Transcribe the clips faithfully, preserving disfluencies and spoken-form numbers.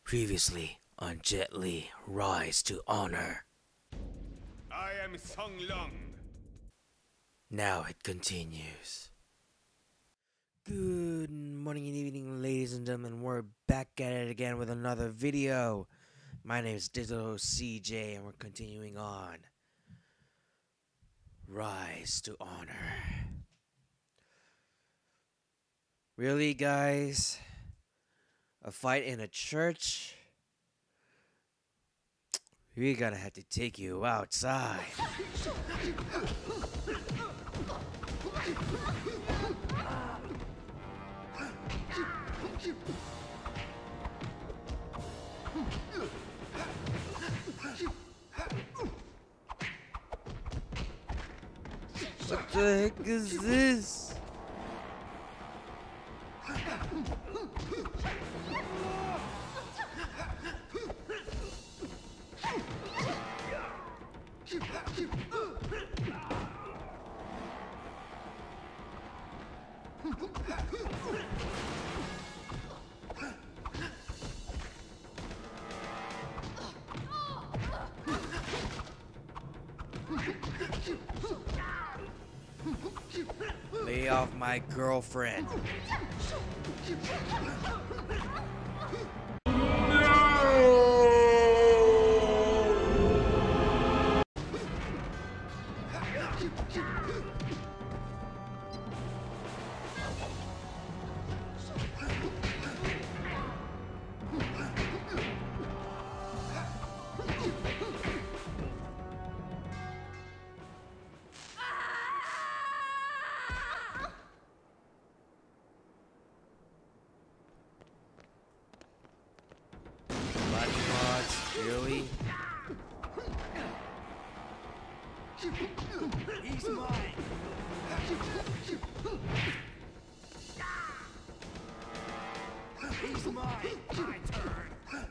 Previously on Jet Li, Rise to Honor. I am Sung Lung. Now it continues. Good morning and evening, ladies and gentlemen. We're back at it again with another video. My name is Digital C J and we're continuing on Rise to Honor. Really, guys? A fight in a church? We're gonna have to take you outside. What the heck is this? Lay off my girlfriend. Body mods, really? He's mine. He's mine. My turn.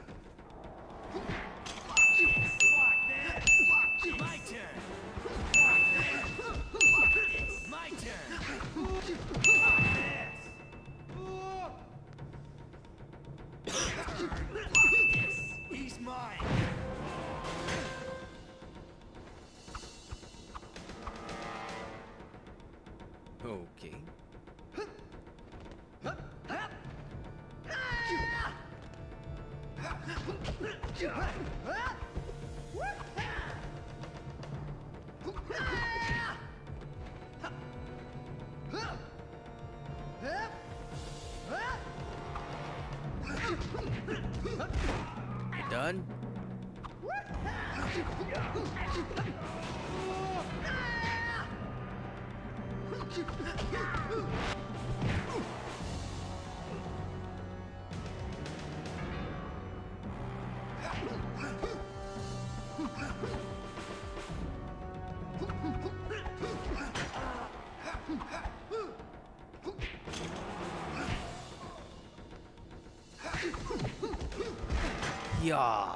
Fuck this. Fuck this. Fuck this. My turn. Fuck this. Fuck this. My turn. Fuck this. Fuck this. He's mine. Okay. You done? Yeah.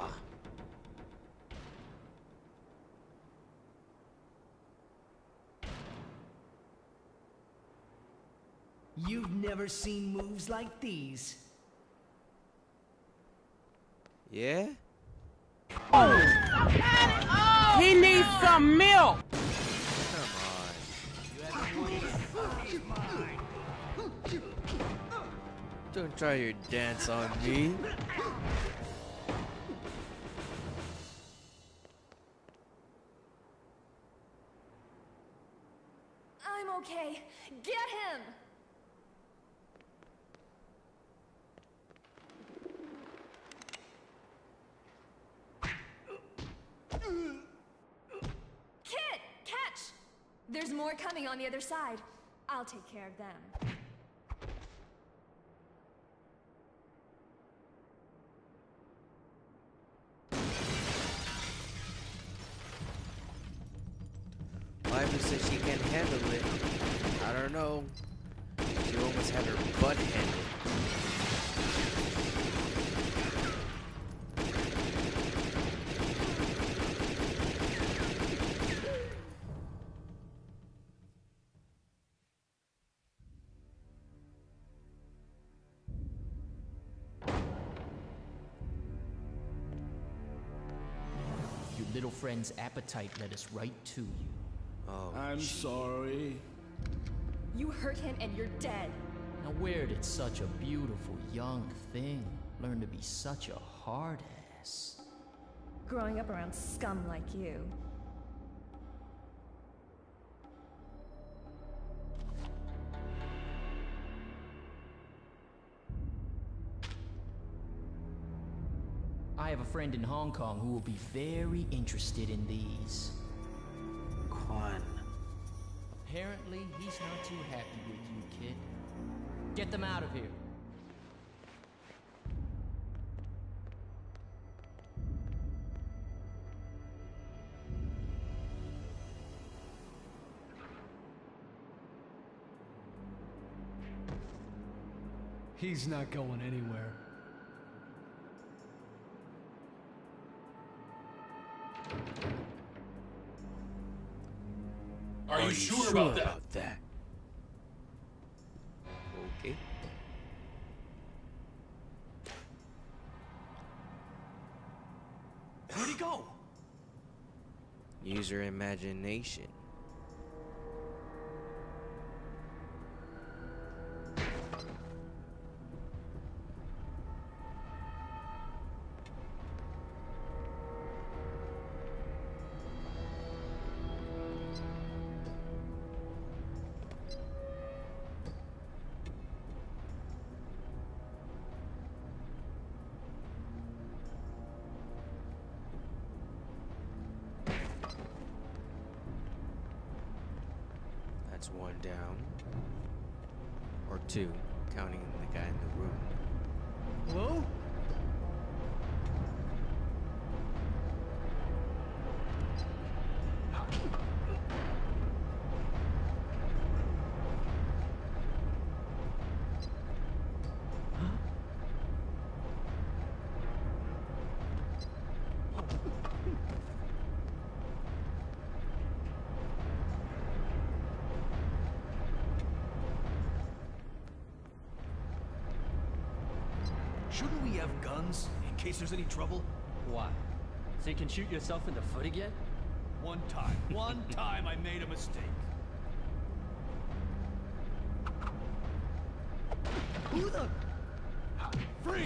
You've never seen moves like these. Yeah? He needs some milk. Come on. Don't try your dance on me. I'm okay. Get him! Kid! Catch! There's more coming on the other side. I'll take care of them. Lively said she can't handle it. I don't know. She almost had her butt handled. little friend's appetite led us right to you. Oh, I'm gee. sorry. You hurt him and you're dead. Now where did such a beautiful young thing learn to be such a hard ass? Growing up around scum like you. I have a friend in Hong Kong who will be very interested in these. Quan. Apparently, he's not too happy with you, kid. Get them out of here. He's not going anywhere. Are you sure about that? that? Okay. Where'd he go? Use your imagination. That's one down. Or two, counting the guy in the room. Hello? Shouldn't we have guns in case there's any trouble? Why? So you can shoot yourself in the foot again? One time. One time I made a mistake. Who the? Freeze!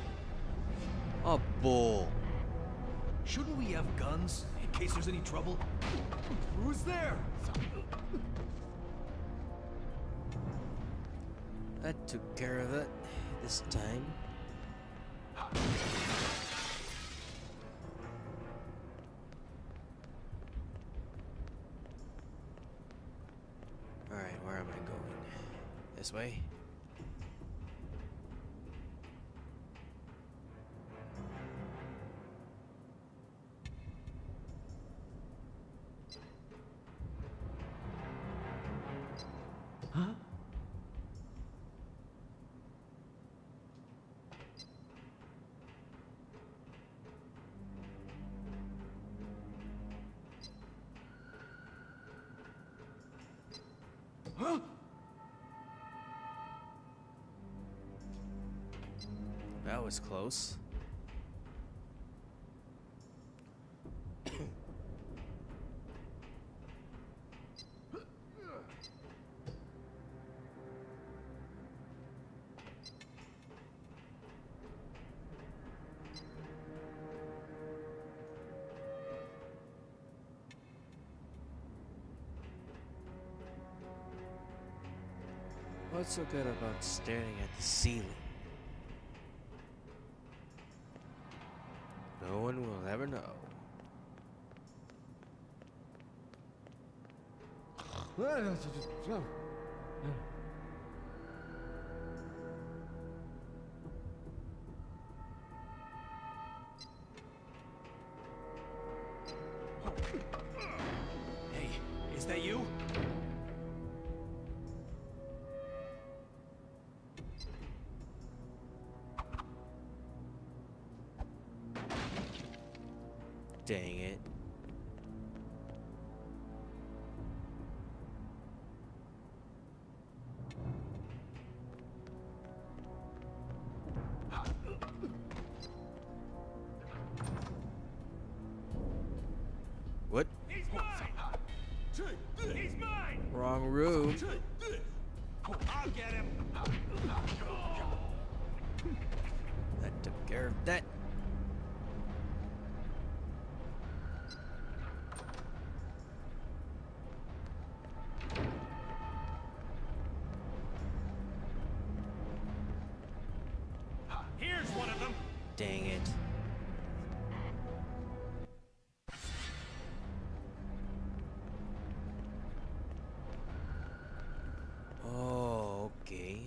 A bull. Shouldn't we have guns in case there's any trouble? Who's there? That took care of it this time. Alright, where am I going? This way? Huh? Huh? That was close. What's so good about staring at the ceiling? No one will ever know. Hey, is that you? Dang it. He's mine! Wrong room. I'll get him! That took care of that. Here's one of them! Dang it. Oh, okay.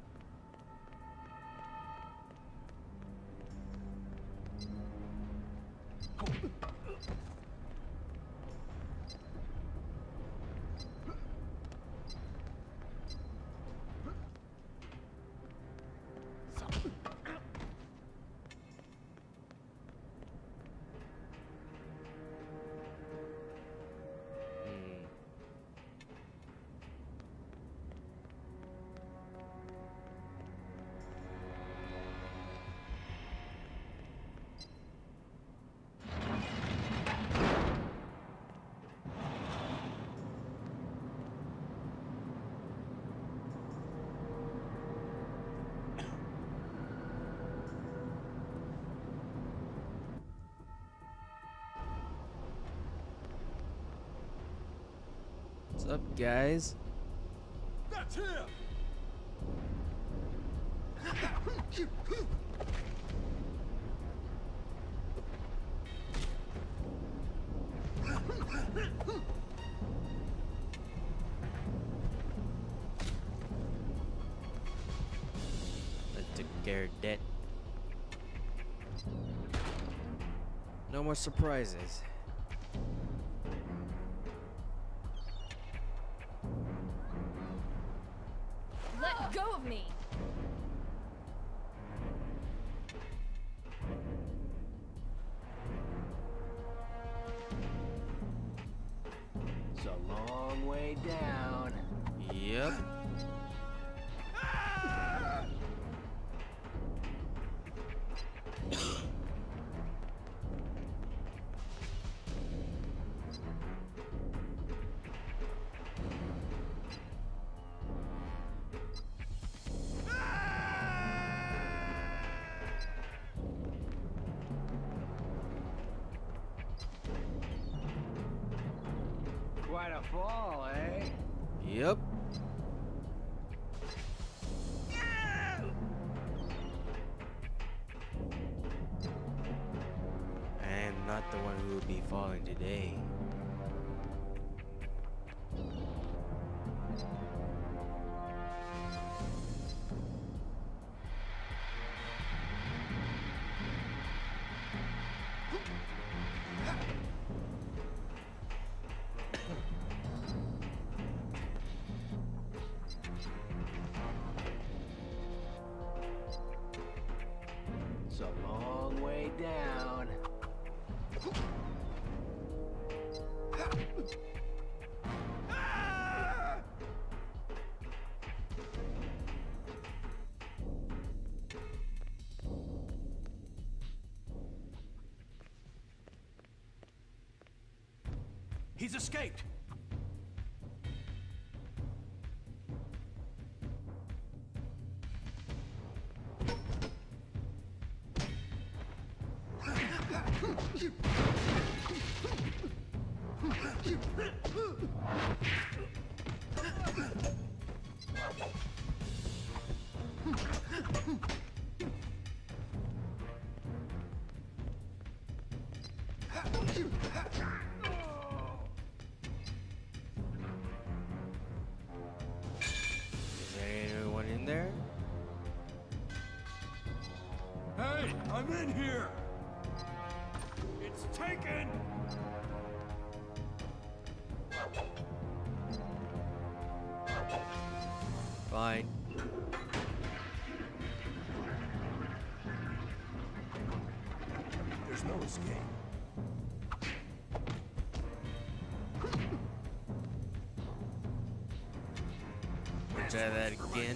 What's up, guys? That's him! That took care of that. No more surprises. Let go of me! It's a long way down. Yep. Quite a fall, eh? Yep. I am not the one who will be falling today. It's a long way down. He's escaped. Is there anyone in there? Hey, I'm in here. It's taken. Fine. There's no escape. We'll try that again.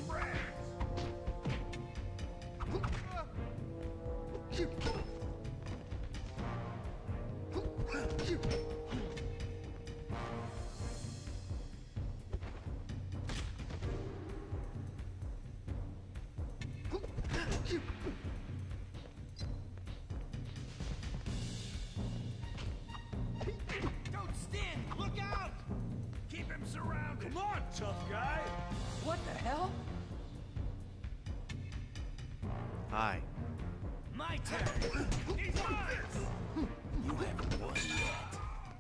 tough guy. What the hell? Hi. My turn. He's mine. You haven't won yet.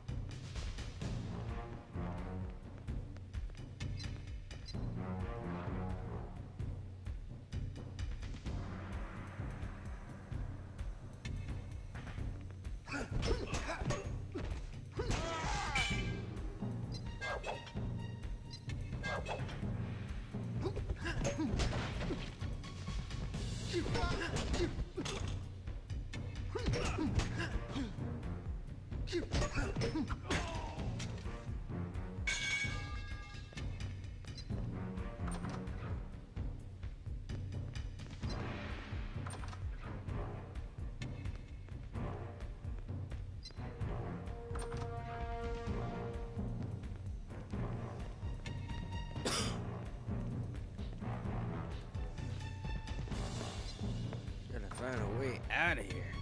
Gotta find a way out of here.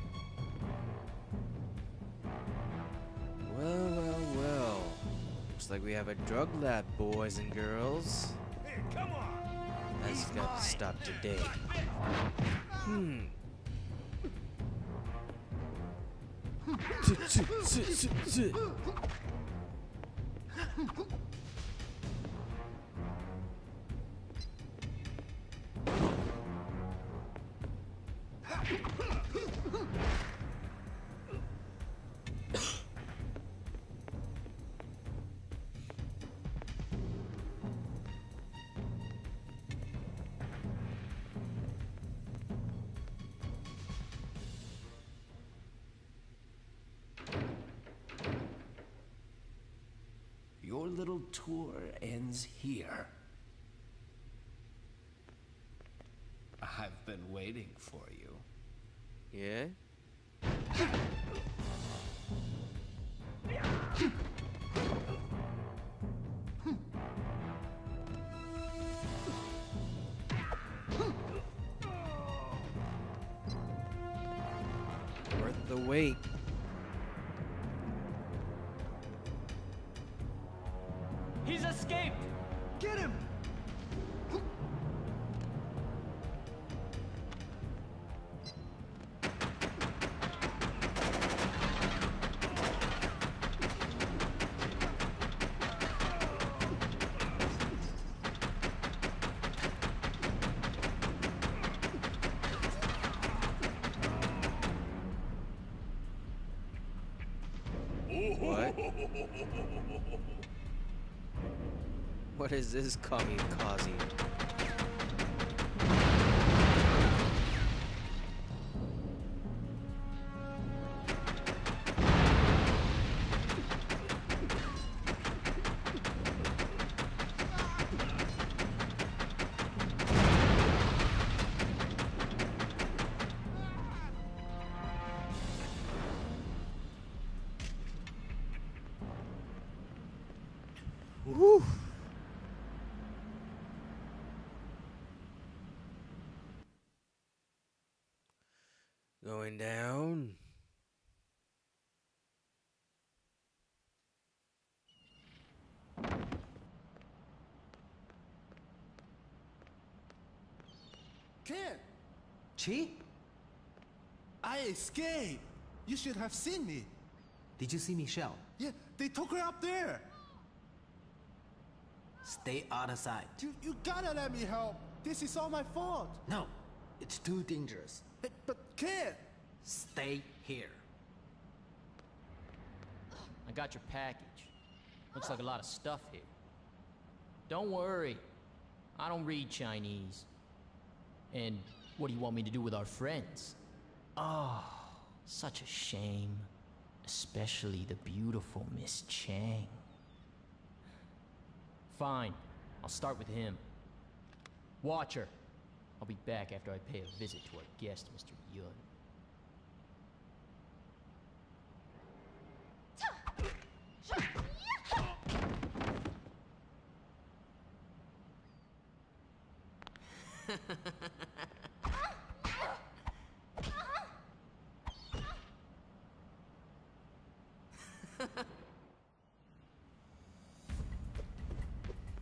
Well, well, well. Looks like we have a drug lab, boys and girls. Here, come on. That's got to stop today. Hmm. Your little tour ends here. I've been waiting for you. Yeah? Worth the wait. He's escaped! Get him! What? What is this kamikaze? Woo! Going down. Kid! Chi? I escaped! You should have seen me. Did you see Michelle? Yeah, they took her up there. Stay out of sight. You, you gotta let me help. This is all my fault. No, it's too dangerous. Hey, but kid! Stay here. I got your package. Looks like a lot of stuff here. Don't worry. I don't read Chinese. And what do you want me to do with our friends? Oh, such a shame. Especially the beautiful Miss Chang. Fine. I'll start with him. Watcher. I'll be back after I pay a visit to our guest, Mister Yun.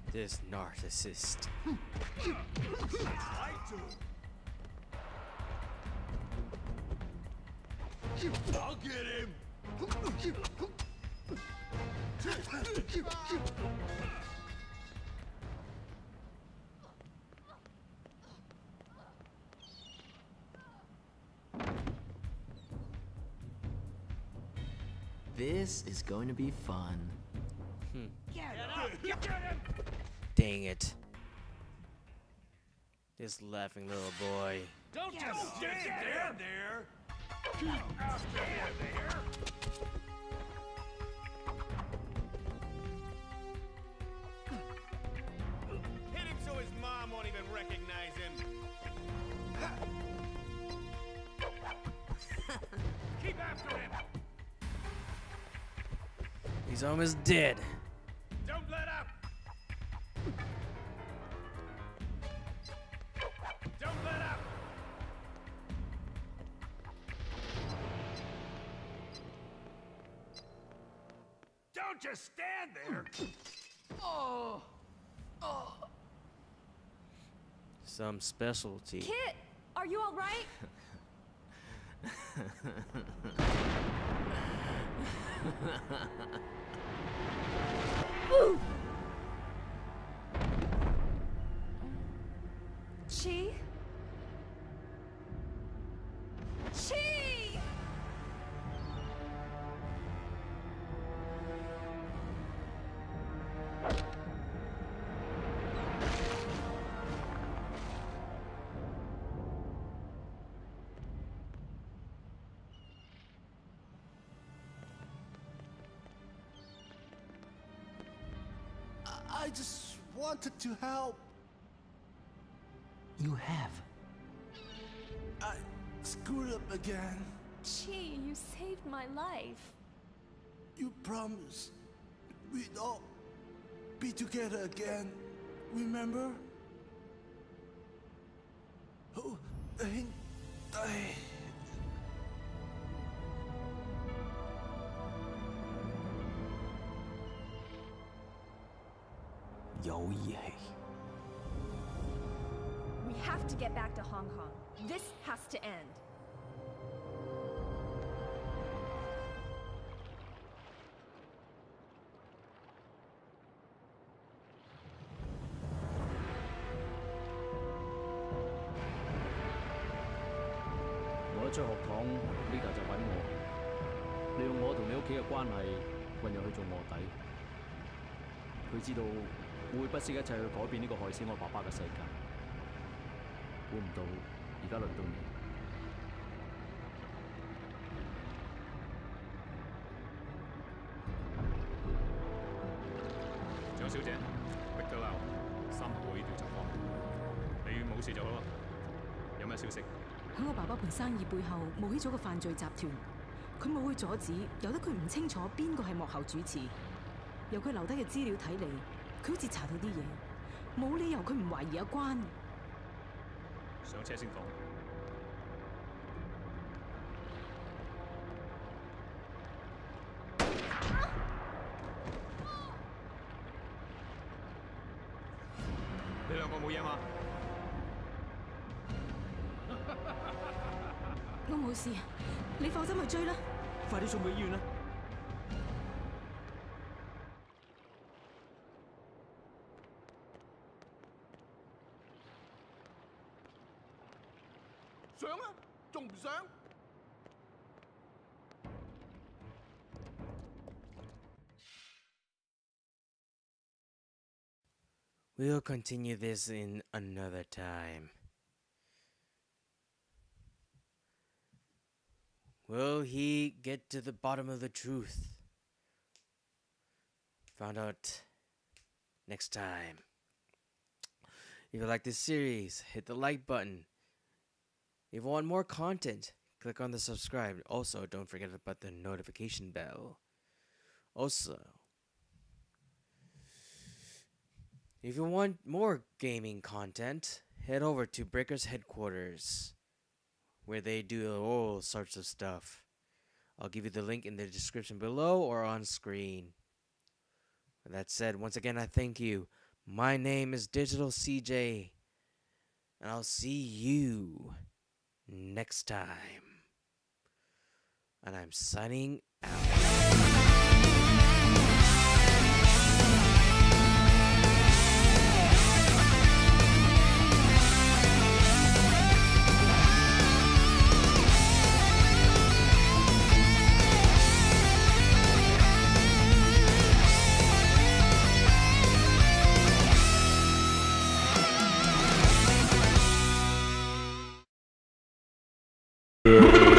This narcissist. I do. I'll get him. This is going to be fun. Get up. Get him. Dang it. This laughing little boy. Don't just stand there. there. Now stand there. Hit him so his mom won't even recognize him. Keep after him. He's almost dead. Don't let up. Don't let up. Don't just stand there. Oh. Oh. Some specialty. Kit, are you all right? Chi? Chi! I just wanted to help. You have. I screwed up again. Chi, you saved my life. You promised we'd all be together again. Remember? Oh, I, I... We have to get back to Hong Kong. This has to end. 喺我爸爸盤生意背後冒起咗個犯罪集團，佢冇去阻止，由得佢唔清楚邊個係幕後主持。由佢留低嘅資料睇嚟，佢好似查到啲嘢，冇理由佢唔懷疑阿關。 上車先講。你兩個冇嘢嘛？ 我冇事，你放心去追啦。 快啲送去醫院啦！ 想啊，仲唔想？ We'll continue this in another time. Will he get to the bottom of the truth? Found out next time. If you like this series, hit the like button. If you want more content, click on the subscribe. Also, don't forget about the notification bell. Also, if you want more gaming content, head over to Breaker's headquarters, where they do all sorts of stuff. I'll give you the link in the description below or on screen. With that said, once again, I thank you. My name is Digital C J, and I'll see you next time. And I'm signing out.